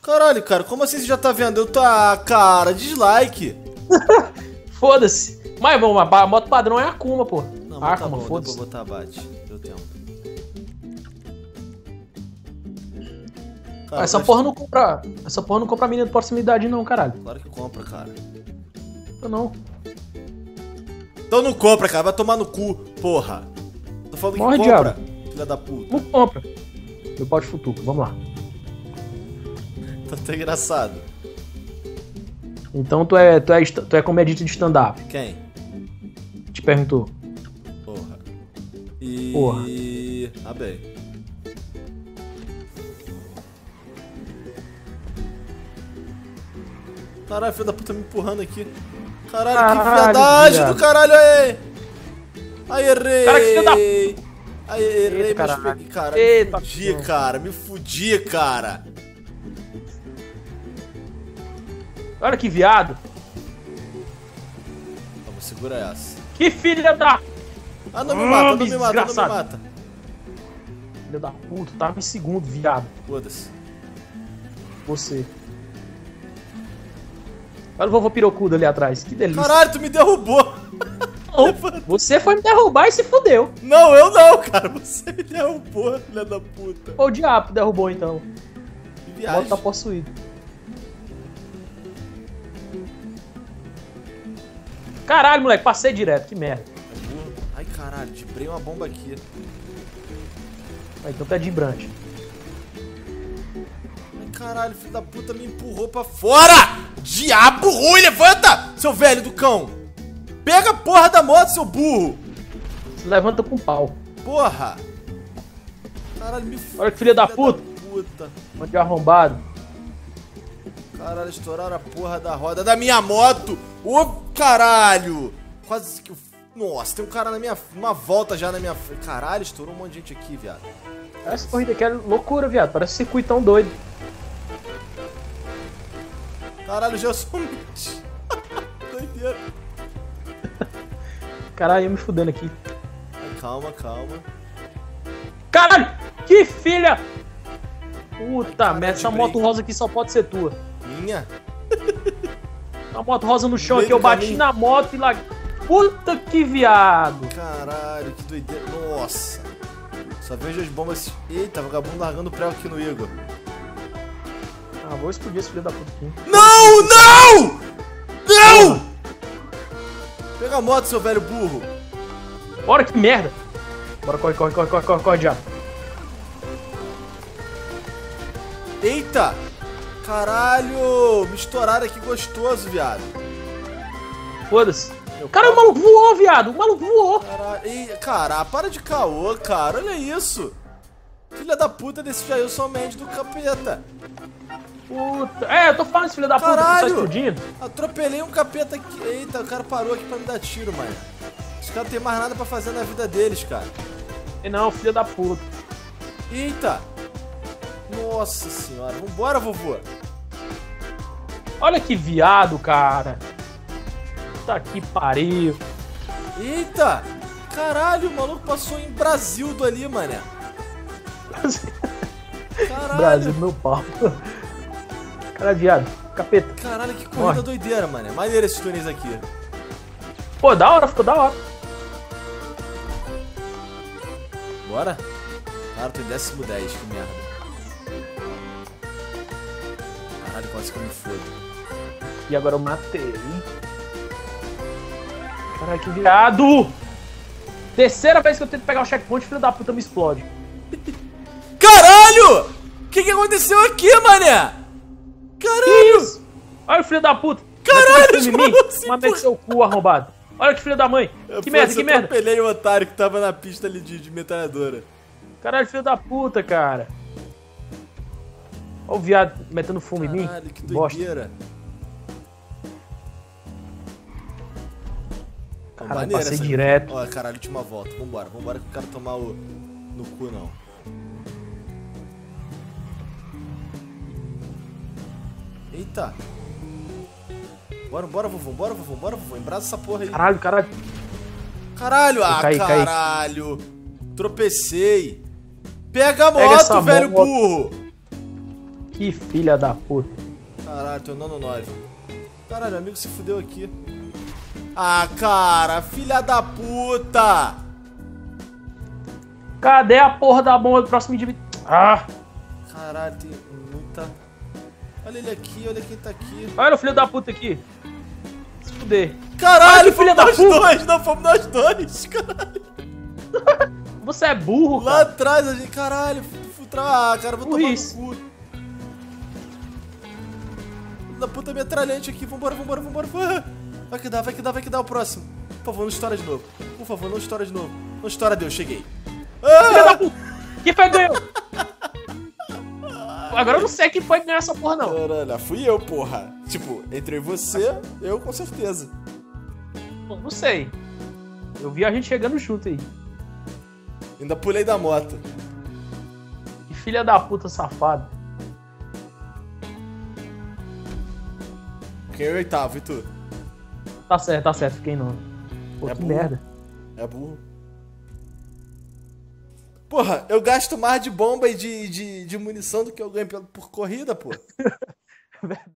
Caralho, cara, como assim você já tá vendo? Eu tô... Ah, cara, dislike. Foda-se. Mas vamos, a moto padrão é a Akuma, pô. Não, A mas tá Akuma, bom, foda-se. depois eu vou botar abate. Deu tempo. Cara, Essa porra não compra. Essa porra não compra mina de proximidade, não, caralho. Claro que compra, cara. Eu não. Então não compra, cara. Vai tomar no cu, porra. Tô falando Morre, que compra, diabo. filha da puta. Não compra. Meu pau de futuco, vamos lá. Tá até engraçado. Então tu é comediante de stand-up. Quem? Te perguntou. Porra. E... Porra. Ah, bem. Caralho, filho da puta me empurrando aqui. Caralho, que viadagem viado. do caralho aí. Aí, errei. Cara, que filho da... Aí, errei, Eita, mas caralho. peguei. Cara, Eita, me fudi, cara. Me fudi, cara. Olha que viado. Vamos, segura essa. Que filha da... Ah, não me mata, não me mata, não me desgraçado. mata. Filha da puta, tava em segundo, viado. Foda-se. Você. Olha o vovô pirocudo ali atrás, que delícia. Caralho, tu me derrubou. Não, você foi me derrubar e se fudeu. Não, eu não, cara. Você me derrubou, filha da puta. Ou o diabo derrubou então. Que O viagem. moto tá possuído. Caralho, moleque, passei direto, que merda. Ai, caralho, debrei uma bomba aqui. Aí, então tá de brante. Ai, caralho, filho da puta me empurrou pra fora! Diabo ruim, levanta! Seu velho do cão! Pega a porra da moto, seu burro! Se levanta com pau. Porra! Caralho, me Olha que filha da puta. puta. Mano de arrombado. Caralho, estouraram a porra da roda da minha moto! Ô, caralho! Quase que eu... Nossa, tem um cara na minha... Uma volta já na minha... Caralho, estourou um monte de gente aqui, viado. Essa corrida aqui é loucura, viado. Parece um circuitão doido. Caralho, já sou um... Doideira. Caralho, eu me fudendo aqui. Calma, calma. Caralho! Que filha! Puta Cara, merda, essa de moto break. rosa aqui só pode ser tua. Minha? A moto rosa no chão Meio aqui, eu do bati caminho. na moto e lá... Puta que viado! Caralho, que doideira. Nossa. Só vejo as bombas... Eita, vagabundo largando prego aqui no Igor. Ah, vou explodir esse filho da puta aqui. Não, não! Não! Pega a moto, seu velho burro. Bora, que merda! Bora, corre, corre, corre, corre, corre, corre, diabo. Eita! Caralho! Me estouraram aqui gostoso, viado. Foda-se. Cara, o maluco voou, viado! O maluco voou! Caralho. Cara, para de caô, cara. Olha isso. Filha da puta desse Jailson Mendes do capeta. Puta. É, eu tô falando esse filho da puta que tá Caralho! explodindo. Atropelei um capeta aqui. Eita, o cara parou aqui pra me dar tiro, mano. Os caras não tem mais nada pra fazer na vida deles, cara. E não, filho da puta. Eita! Nossa senhora. Vambora, vovô. Olha que viado, cara. Puta que pariu. Eita! Caralho, o maluco passou em Brasildo ali, mané. Caralho. Brasil, meu pau. Cara, viado. Capeta. Caralho, que corrida Morre. doideira, mané. Maneiro esses túneis aqui. Pô, da hora, ficou da hora. Bora? Cara, tô em 10º, que merda. Caralho, quase que eu me fodo. E agora eu matei. Caralho, que viado! Terceira vez que eu tento pegar o checkpoint, filho da puta me explode. Caralho! O que aconteceu aqui, mané? Que Caralho! isso? Olha o filho da puta. Caralho, Vai os em mim. malucos se Manda seu cu arrombado. Olha que filho da mãe. Que merda, que merda. Eu atropelei o otário que tava na pista ali de metralhadora. Caralho, filho da puta, cara. Olha o viado metendo fumo em mim. Caralho, que Bosta. doideira. Caralho, Maneira passei essa- direto. Ó, caralho, última volta. Vambora, vambora que eu quero tomar o... no cu, não. Eita. Bora, bora, vovô, bora, vovô, bora, vovô. Embraça essa porra aí. Caralho, caralho. Caralho, caí. caralho. Tropecei. Pega a Pega moto, essa velho moto. burro. Que Que filha da puta. Caralho, tô andando 9. Caralho, amigo se fudeu aqui. Ah, cara, filha da puta! Cadê a porra da bomba do próximo indivíduo? Ah! Caralho, tem muita... Olha ele aqui, olha quem tá aqui. Olha o filho da puta aqui. Se fuder. Caralho, filha fomos da nós puta! dois! Não, fomos nós dois! Caralho! Você é burro, Lá cara. atrás a gente... Caralho, ah, cara, vou tomar Burrice. no cu. Da puta metralhante aqui, vambora, vambora, vambora. Vai que dá, vai que dá, vai que dá o próximo. Por favor, não estoura de novo. Por favor, não estoura de novo. Não estoura, Deus, cheguei. Filha da puta! Quem foi que ganhou? Agora eu não sei quem foi que ganhou essa porra, não. Caralho, fui eu, porra. Tipo, entre você, eu com certeza. Pô, não sei. Eu vi a gente chegando junto aí. Ainda pulei da moto. Que filha da puta safado. Quem é o oitavo, e tu? Tá certo, fiquei não. Pô, É que burro. merda. É burro. Porra, eu gasto mais de bomba e de munição do que eu ganho por corrida, pô.